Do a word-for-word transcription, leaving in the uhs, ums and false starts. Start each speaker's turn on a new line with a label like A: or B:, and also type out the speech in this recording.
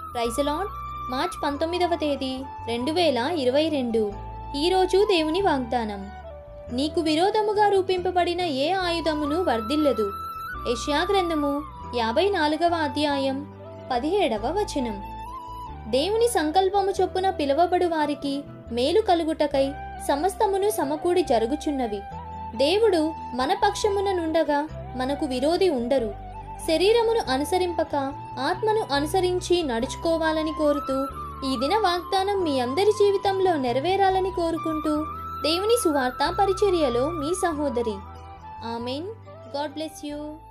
A: Praise lord. March పంతొమ్మిదవ తేదీ రెండు వేల ఇరవై రెండు. ఈరోజు దేవుని వాగ్దానం. నీకు విరోధముగా రూపింపబడిన ఏ ఆయుధమును వర్ధిల్లదు. యెషయా గ్రంథము యాభై నాలుగవ అధ్యాయం పదిహేడవ వచనం. దేవుని సంకల్పము చొప్పున పిలువబడు వారికి మేలు కలుగుటకై సమస్తమును సమకూడి జరుగుచున్నవి. దేవుడు మన పక్షమున నుండగా మనకు విరోధి ఉండరు. శరీరమును అనుసరింపక ఆత్మను అనుసరించి నడుచుకోవాలని కోరుతూ ఈ దిన వాగ్దానం మీ అందరి జీవితంలో నెరవేరాలని కోరుకుంటూ దేవుని సువార్త పరిచర్యలో మీ సహోదరి. ఆమెన్. God bless you.